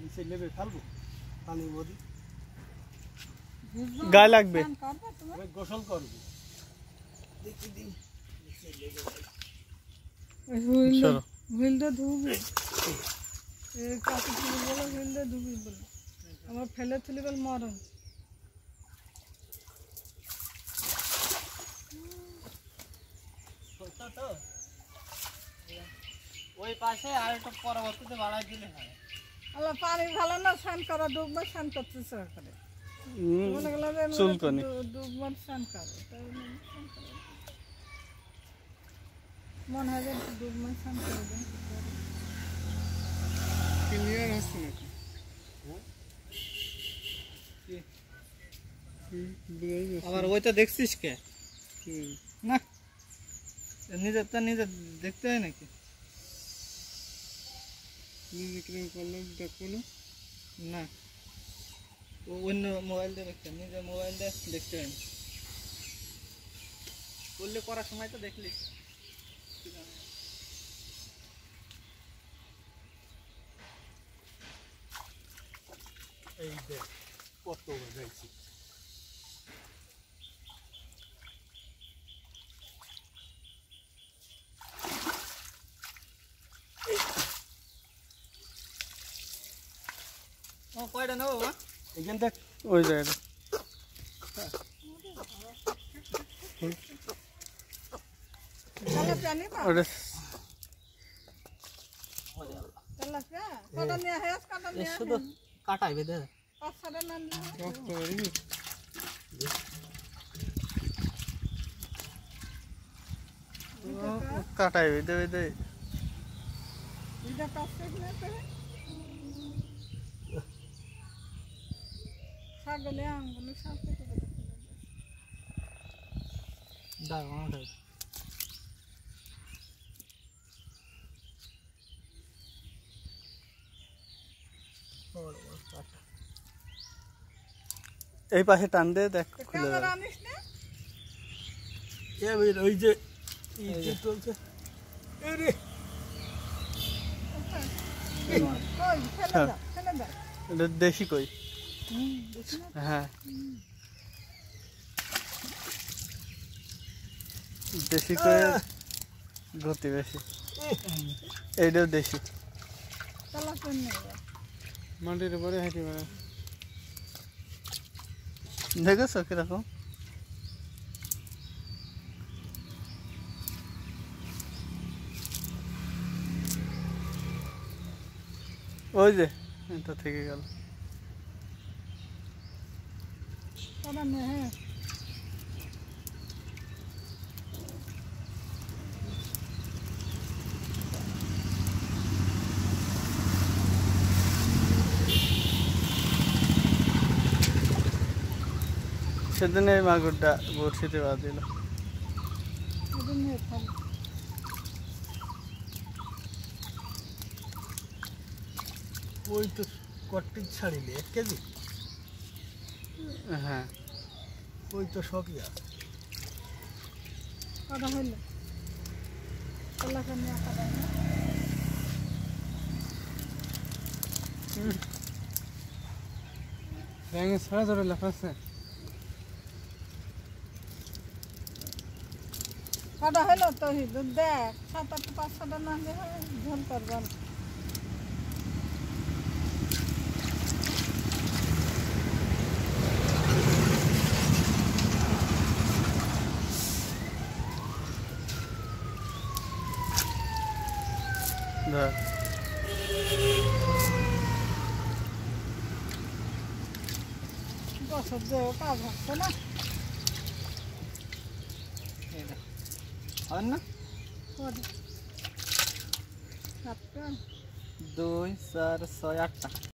নিচে নেবে ফেলবো পানির মধ্যে গায়ে লাগবে গোসল করবো দেখি দিন হুইলটা ধুবি কাছে তুলি বলে হুইলটা ধুবি বলে আমার ফেলে তুলি বলে মরণ ওই পাশে আর একটু পরবর্তীতে বাড়াই দিলে হয়। আল্লাহ পানি ভালো না স্নান করা ডুববার স্নান করতেছে করে মনে গেল চুলকনি ডুববার স্নান করে মনে হয় যে ডুববার স্নান করে দেন ক্লিয়ার হচ্ছে নাকি আবার ওইটা দেখছিস কে না নিজেরটা নিজে দেখতে হয় নাকি নিজে কিরকম করলাম দেখবো না না ও অন্য মোবাইল দিয়ে দেখতে নিজের মোবাইল দিয়ে দেখতে হয় করলে করার সময় তো দেখলি এই দেখ কত বাজাইছি ও কয়টা নেবো বাবা এখান দেখ ওই জায়গাটা ওটা শুধু কাটাই বেঁধে কাটাই বেঁধে বেঁধে এই পাশে টান দে দেখ খুলে যাবে ওই যে চলছে দেশি কই হ্যাঁ দেশি কই গতি বেশি এইটাও দেশি মাটির উপরে হেঁটে বেড়া দেখেছো কিরকম ওই যে এটা থেকে গেল সেদিন এই মাগুরটা বড়শিতে বাঁধিল ওই তো কট্টি ছাড়িলে 1 কেজি হ্যাঁ ওই তো সবই আছে ব্যাঙে ছাড়া ধরে লাফাচ্ছে কটা হলো তো দেখ 7-8 5-6টা না হলে ঝোল করবেন বছর দেও কাজ হচ্ছে না হয় না 2 4 6 8টা